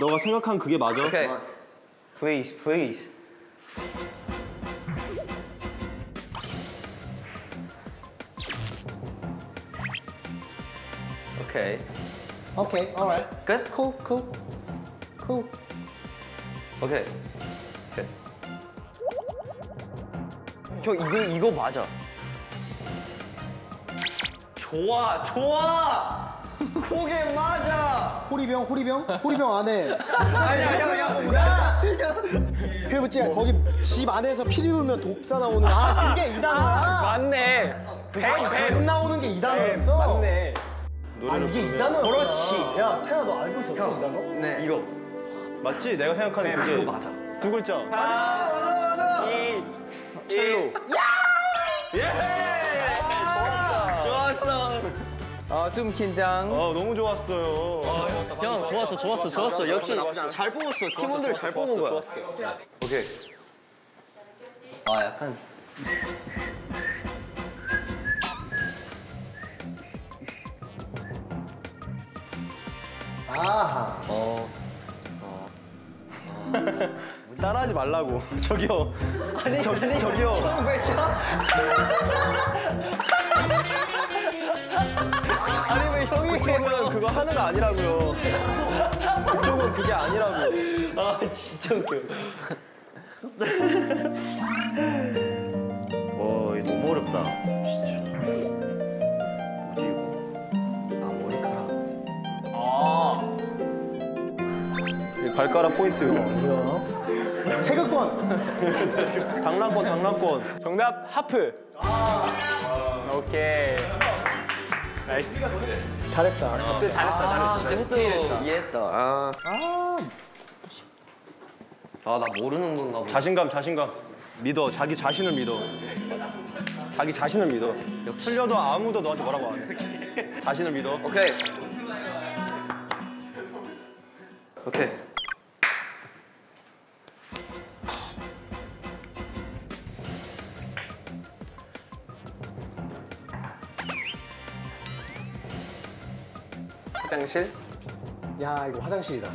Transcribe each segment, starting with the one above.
너가 생각한 그게 맞아? 오케이. Please, please. 오케이. 오케이, alright. 끝? Cool, cool, cool. 오케이. 오케이. 형 이거 맞아. 좋아, 좋아. 그게 맞아. 호리병, 호리병, 호리병 안에. 아니야, 그 뭐지? 거기 집 안에서 피리 불면 독사 나오는. 아, 그게 이 단어야. 맞네. 뱀 나오는 게 이 단어였어. 맞네. 아, 이게 이 단어야. 그렇지. 야, 태아 너 알고 있었어 이 단어? 네. 이거. 맞지? 내가 생각하는 그게 그거 맞아. 두 글자. 맞아. 첼로. 좋았어. 좀 긴장. 너무 좋았어요. 형 좋았어. 역시 잘 뽑았어. 팀원들 잘 뽑은 거야. 오케이. 약간. 아하. 따라하지 말라고. 저기요. 저기요. 형 왜 켜? 아니 왜 형이 그쪽은 그거 하는 거 아니라고요. 그쪽은 그게 아니라고. 진짜 웃겨. 와, 이거 너무 어렵다. 진짜. 뭐지 이거? 머리카락. 이 발가락 포인트. 뭐야? 태극권. 당랑권. 정답 하프. 오케이. 나이스. 잘했다. 잘했다. 진짜 이해했다. 나 모르는 건가 보다. 자신감. 믿어. 자기 자신을 믿어. 자기 자신을 믿어. 틀려도 아무도 너한테 뭐라고 안 해. 자신을 믿어. 오케이. 화장실. 야, 이거 화장실이다.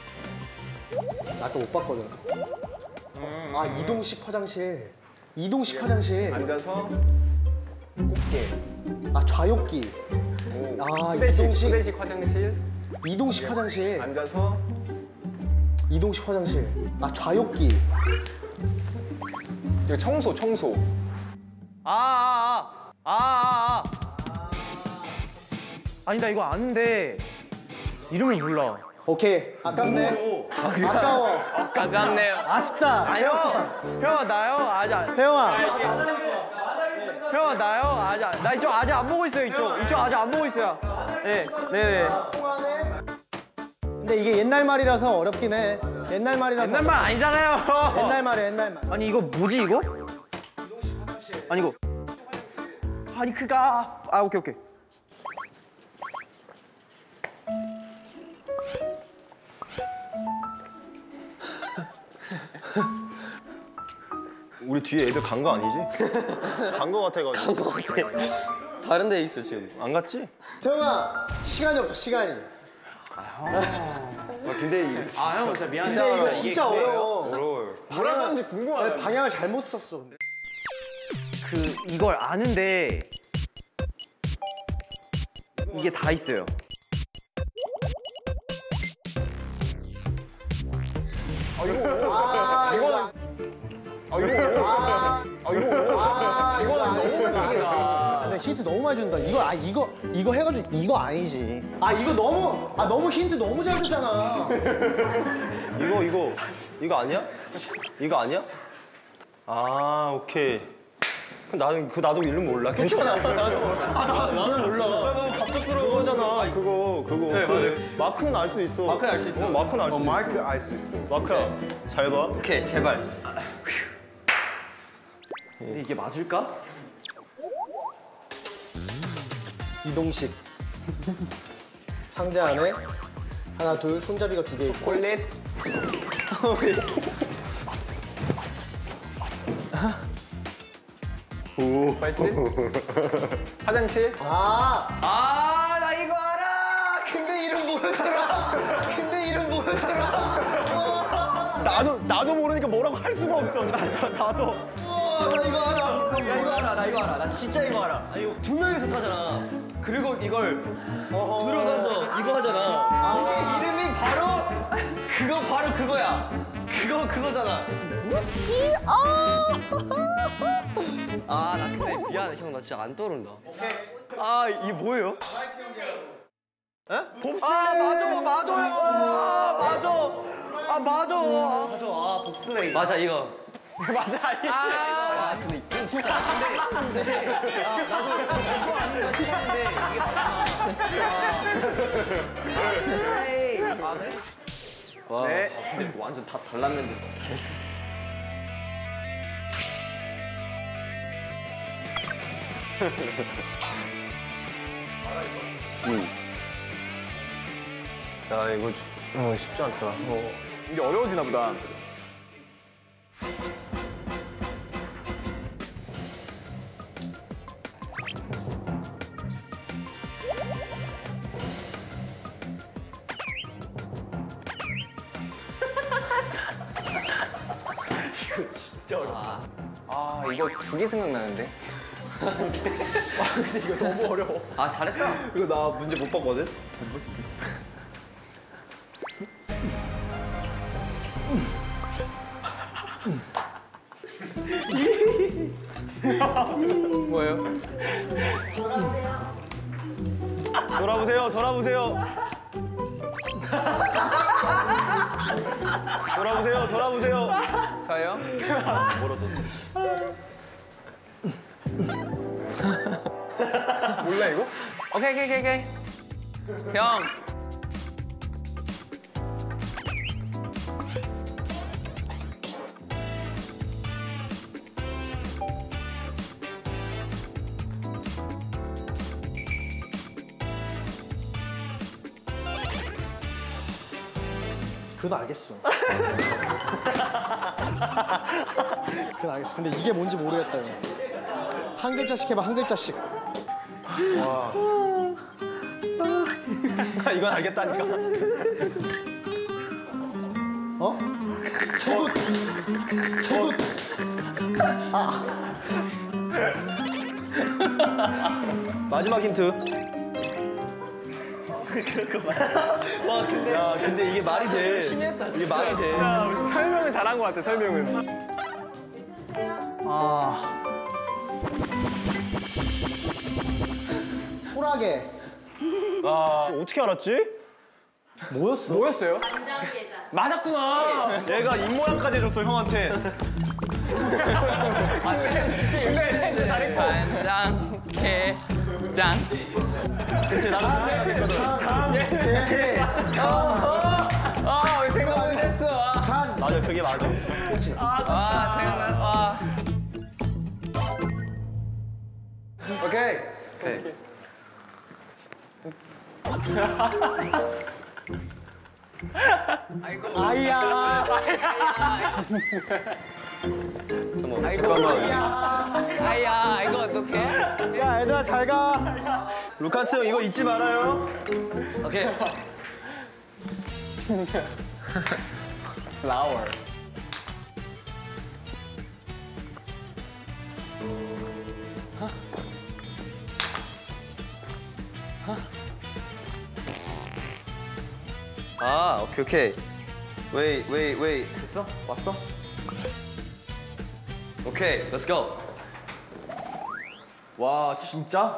나 아까 못 봤거든. 아, 이동식 화장실. 이동식 화장실. 앉아서 꽃게. 아, 좌욕기. 아, 후대식, 이동식. 후대식 화장실. 이동식 화장실. 앉아서 이동식 화장실. 아, 좌욕기. 이거 청소. 아니 나 이거 아는데 이름을 몰라. 오케이. 아깝네. 아까워. 아깝네요. 아쉽다. 형아 나요? 태영아. 형아 나요? 나 이쪽 아직 안 보고 있어요. 이쪽 아직 안 보고 있어요. 네네. 근데 이게 옛날 말이라서 어렵긴 해. 옛날 말이라서. 옛날 말 아니잖아요. 옛날 말이야, 옛날 말. 아니 이거 뭐지 이거? 아니 이거. 아니 그가. 오케이. 우리 뒤에 애들 간 거 아니지? 간 거 같아가지고. 다른 데 있어 지금. 안 갔지? 태영아, 시간이 없어, 시간이. 근데 형 진짜 미안해. 근데 이거 진짜 어려워. 어려워요. 뭐라 썼는지 궁금하다. 방향을 잘못 썼어. 이걸 아는데 이게 다 있어요. 이거는 너무 반칙이다. 근데 힌트 너무 많이 준다. 이거 해가지고 이거 아니지. 너무 힌트 너무 잘 줬잖아. 이거 아니야? 이거 아니야? 오케이. 그럼 나도 이름 몰라. 괜찮아. 나는 몰라. 너무 갑작스러운 거잖아. 그거. 네, 맞아요. 마크는 알 수 있어. 마크는 알 수 있어? 마크는 알 수 있어. 마크 알 수 있어. 마크야, 잘 봐. 오케이, 제발. 근데 이게 맞을까? 이동식. 상자 안에 하나, 둘, 손잡이가 2개 있고. 콜릿. 발집. 화장실. 아, 나 이거 알아! 근데 이름 모르더라! 나도 모르니까 뭐라고 할 수가 없어. 나도. 우와, 나 이거 알아. 야, 이거 알아. 나 이거 알아. 나 진짜 이거 알아. 두 명이서 타잖아. 그리고 이걸 들어가서 이거 하잖아. 이게 이름이 바로 그거야. 그거잖아. 뭐지? 아, 나 근데 미안해 형. 나 진짜 안 떠오른다. 아, 이게 뭐예요? 에? 봅슬레이. 맞아요. 봅슬레이. 맞아, 이거. 맞아. 근데 이건 진짜 근데 와, 네. 근데 완전 다 달랐는데. 야 이거 쉽지 않다. 이게 어려워지나 보다. 아, 이거 두 개 생각나는데? 근데 이거 너무 어려워. 아, 잘했다. 이거 나 문제 못 봤거든. 뭐예요? 돌아보세요. 저요? 몰라 이거? 오케이. 형. 그건 알겠어. 그건 알겠어. 근데 이게 뭔지 모르겠다. 이거. 한 글자씩 해봐, 한 글자씩. 이건 알겠다니까. 어? 개굿! 마지막 힌트. 근데 이게 말이 돼. 이게 말이 돼. 설명을 잘한 것 같아, 설명은. 소라게. 어떻게 알았지? 뭐였어? 뭐였어요? 간장게장. 맞았구나. 얘가 입 모양까지 해줬어 형한테. 짠. 그치 나도 왜 생각 못 했어. 간! 맞아 그게 맞아. 생각나. 오케이. 아이야! 아야, 이거 어떡해? 야, 얘들아, 잘 가. 루카스 형 이거 잊지 말아요. 오케이. 플라워. 아, 오케이. 웨이. 됐어? 왔어? 오케이, let's go. 와 진짜?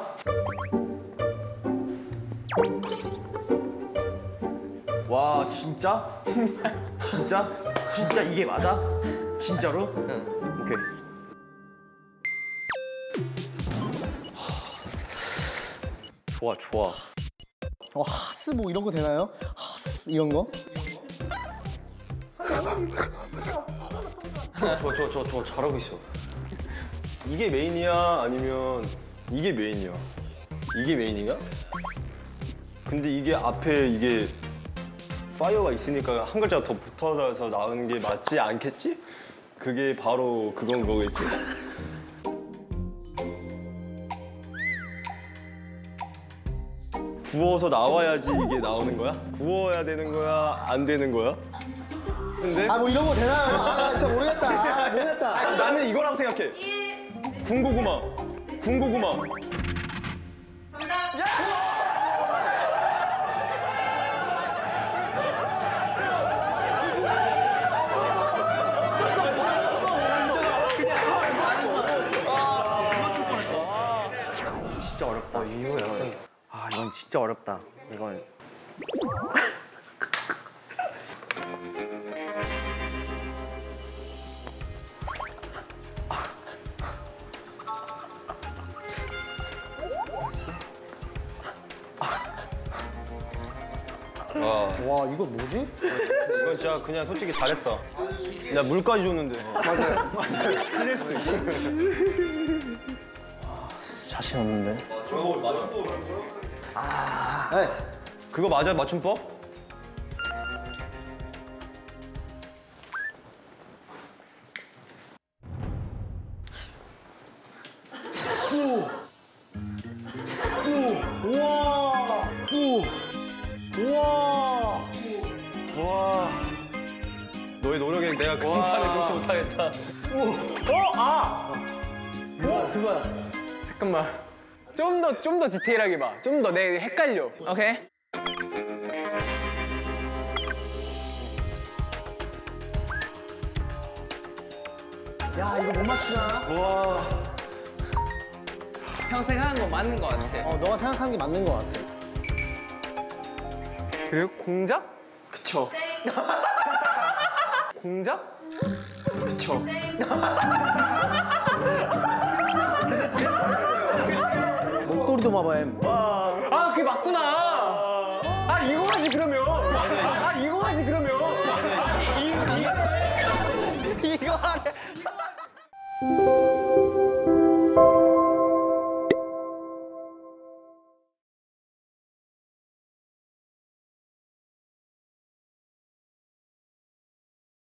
와 진짜? 진짜 이게 맞아? 진짜로? 응. 오케이. 좋아. 하스 뭐 이런 거 되나요? 하스 이런 거? 좋아. 잘하고 있어. 이게 메인이야 아니면 이게 메인이야? 이게 메인인가? 근데 이게 앞에 이게 파이어가 있으니까 한 글자가 더 붙어서 나오는 게 맞지 않겠지? 그게 바로 그건 거겠지? 구워서 나와야지 이게 나오는 거야? 구워야 되는 거야? 안 되는 거야? 근데? 아 뭐 이런 거 되나요? 아 진짜 모르겠다. 아, 모르겠다. 나는 이거라고 생각해. 군고구마. 군고구마. 진짜 어렵다. 이거야. 아 이건 진짜 어렵다. 이건. 와 이거 뭐지? 이건 진짜 그냥 솔직히 잘했다. 나 물까지 줬는데. 자신 없는데. 네. 그거 맞아 맞춤법? 우와. 우와. 와. 너의 노력에 내가 공판을 금치 못하겠다. 그거야. 잠깐만. 좀 더 디테일하게 봐. 좀 더 내 헷갈려. 오케이. 야 이거 못 맞추잖아. 형 생각한 거 맞는 거 같아. 너가 생각하는 게 맞는 거 같아. 그리고 공작? 그쵸. 공작? 그쵸. 목도리도 마바엠. 아, 그게 맞구나. 아, 이거 하지 그러면. 아, 이거 하지 그러면. 이거 하래.